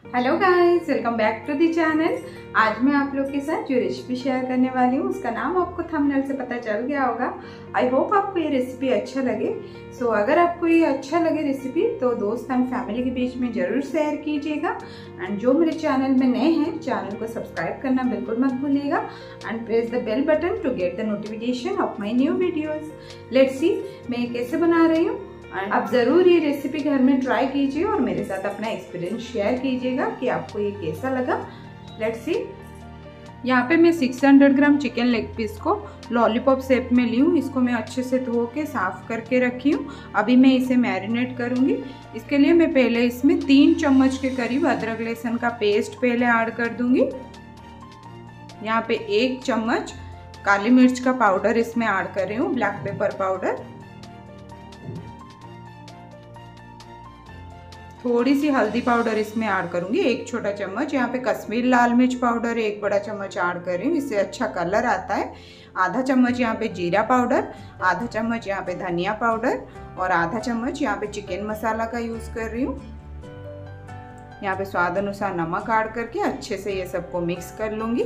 Hello guys, welcome back to the channel. आज मैं आप लोग के साथ जो रेसिपी शेयर करने वाली हूँ उसका नाम आपको थंबनेल से पता चल गया होगा। आई होप आपको ये रेसिपी अच्छा लगे। सो अगर आपको ये अच्छा लगे रेसिपी तो दोस्त एंड फैमिली के बीच में जरूर शेयर कीजिएगा। एंड जो मेरे चैनल में नए हैं चैनल को सब्सक्राइब करना बिल्कुल मत भूलिएगा and press the bell button to get the notification of my new videos. Let's see मैं कैसे बना रही हूँ। आप जरूर ये रेसिपी घर में ट्राई कीजिए और मेरे साथ अपना एक्सपीरियंस शेयर कीजिएगा कि आपको ये कैसा लगा। Let's see. यहाँ पे मैं 600 ग्राम चिकन लेग पीस को लॉलीपॉप शेप में ली हूँ। इसको मैं अच्छे से धो के साफ करके रखी हूँ। अभी मैं इसे मैरिनेट करूँगी। इसके लिए मैं पहले इसमें 3 चम्मच के करीब अदरक लहसुन का पेस्ट पहले ऐड कर दूँगी। यहाँ पे 1 चम्मच काली मिर्च का पाउडर इसमें ऐड कर रही हूँ, ब्लैक पेपर पाउडर। थोड़ी सी हल्दी पाउडर इसमें ऐड करूंगी, 1 छोटा चम्मच। यहाँ पे कश्मीर लाल मिर्च पाउडर 1 बड़ा चम्मच ऐड कर रही हूँ, इससे अच्छा कलर आता है। आधा चम्मच यहाँ पे जीरा पाउडर, आधा चम्मच यहाँ पे धनिया पाउडर और आधा चम्मच यहाँ पे चिकन मसाला का यूज़ कर रही हूँ। यहाँ पे स्वाद अनुसार नमक ऐड करके अच्छे से ये सबको मिक्स कर लूँगी।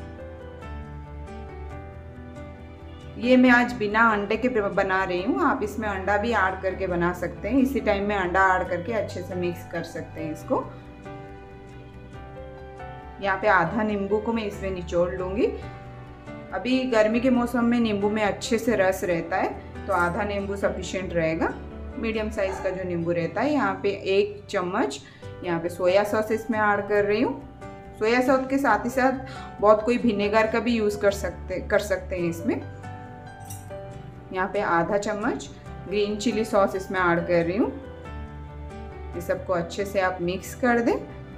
ये मैं आज बिना अंडे के बना रही हूँ, आप इसमें अंडा भी ऐड करके बना सकते हैं। इसी टाइम में अंडा ऐड करके अच्छे से मिक्स कर सकते हैं इसको। यहाँ पे आधा नींबू को मैं इसमें निचोड़ लूँगी। अभी गर्मी के मौसम में नींबू में अच्छे से रस रहता है तो आधा नींबू सफिशिएंट रहेगा, मीडियम साइज का जो नींबू रहता है। यहाँ पे 1 चम्मच यहाँ पे सोया सॉस इसमें ऐड कर रही हूँ। सोया सॉस के साथ ही साथ बहुत कोई विनेगर का भी यूज़ कर सकते हैं इसमें। यहाँ पे आधा चम्मच ग्रीन चिली सॉस इसमें ऐड कर रही हूँ। ये सबको अच्छे से आप मिक्स कर दें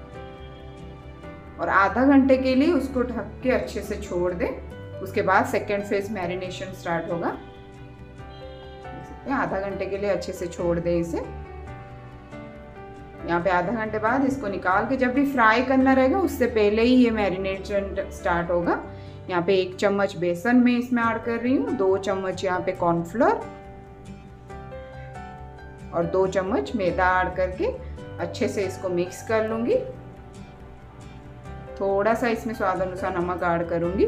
और आधा घंटे के लिए उसको ढक के अच्छे से छोड़ दें। उसके बाद सेकेंड फेज मैरिनेशन स्टार्ट होगा। आधा घंटे के लिए अच्छे से छोड़ दें इसे। यहाँ पे आधा घंटे बाद इसको निकाल के जब भी फ्राई करना रहेगा उससे पहले ही ये मैरिनेशन स्टार्ट होगा। यहाँ पे 1 चम्मच बेसन में इसमें ऐड कर रही हूँ, 2 चम्मच यहाँ पे कॉर्नफ्लोर और 2 चम्मच मैदा ऐड करके अच्छे से इसको मिक्स कर लूँगी। थोड़ा सा इसमें स्वाद अनुसार नमक ऐड करूँगी।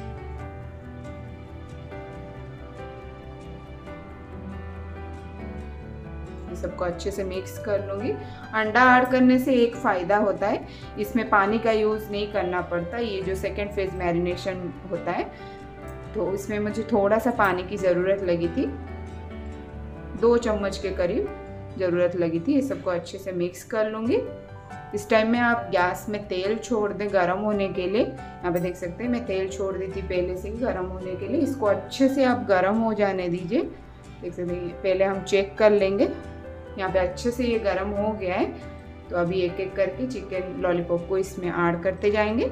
सबको अच्छे से मिक्स कर लूँगी। अंडा ऐड करने से एक फ़ायदा होता है, इसमें पानी का यूज़ नहीं करना पड़ता। ये जो सेकेंड फेज मैरिनेशन होता है तो इसमें मुझे थोड़ा सा पानी की ज़रूरत लगी थी, 2 चम्मच के करीब ज़रूरत लगी थी। ये सबको अच्छे से मिक्स कर लूँगी। इस टाइम में आप गैस में तेल छोड़ दें गर्म होने के लिए। यहाँ पे देख सकते हैं मैं तेल छोड़ दी थी पहले से ही गर्म होने के लिए। इसको अच्छे से आप गर्म हो जाने दीजिए। देख सकते हैं पहले हम चेक कर लेंगे। यहाँ पे अच्छे से ये गर्म हो गया है तो अभी एक एक करके चिकन लॉलीपॉप को इसमें ऐड करते जाएंगे।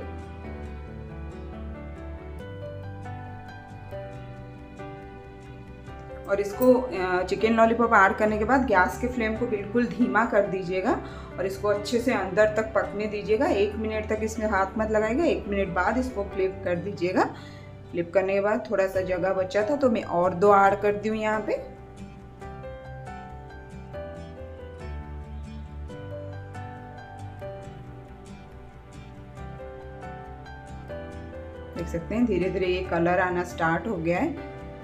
और इसको चिकन लॉलीपॉप ऐड करने के बाद गैस के फ्लेम को बिल्कुल धीमा कर दीजिएगा और इसको अच्छे से अंदर तक पकने दीजिएगा। 1 मिनट तक इसमें हाथ मत लगाइएगा, 1 मिनट बाद इसको फ्लिप कर दीजिएगा। फ्लिप करने के बाद थोड़ा सा जगह बचा था तो मैं और 2 ऐड कर दी हूँ यहाँ पे। देख सकते हैं धीरे धीरे ये कलर आना स्टार्ट हो गया है।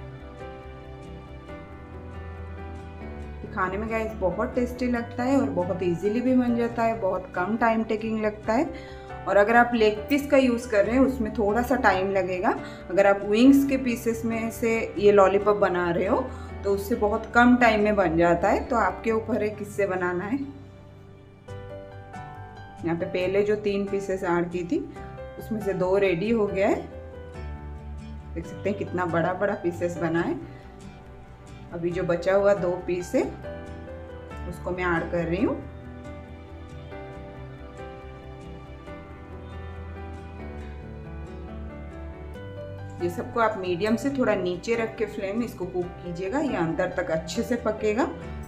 खाने में गाइस बहुत टेस्टी लगता है और बहुत इजीली भी बन जाता है, बहुत कम टाइम टेकिंग लगता है। और अगर आप लेग पीस का यूज़ कर रहे हैं उसमें थोड़ा सा टाइम लगेगा। अगर आप विंग्स के पीसेस में से ये लॉलीपॉप बना रहे हो तो उससे बहुत कम टाइम में बन जाता है। तो आपके ऊपर है किससे बनाना है। यहाँ पे पहले जो 3 पीसेस ऐड की थी उसमें से 2 रेडी हो गया है। देख सकते हैं कितना बड़ा बड़ा पीसेस बना है। अभी जो बचा हुआ 2 पीस है उसको मैं ऐड कर रही हूँ। ये सबको आप मीडियम से थोड़ा नीचे रख के फ्लेम इसको कुक कीजिएगा, ये अंदर तक अच्छे से पकेगा।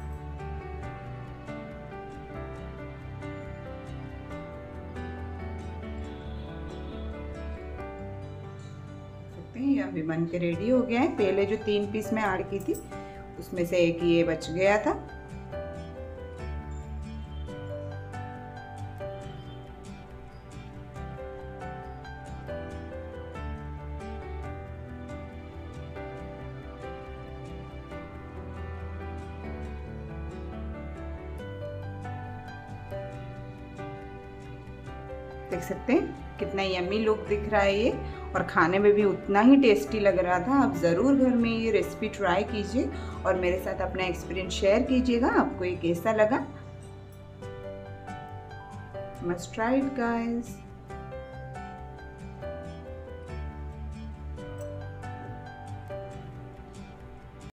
ये अभी बन के रेडी हो गया है। पहले जो 3 पीस में ऐड की थी उसमें से एक ये बच गया था। देख सकते हैं कितना यम्मी लुक दिख रहा है ये, और खाने में भी उतना ही टेस्टी लग रहा था। आप ज़रूर घर में ये रेसिपी ट्राई कीजिए और मेरे साथ अपना एक्सपीरियंस शेयर कीजिएगा, आपको ये कैसा लगा। Must try it guys.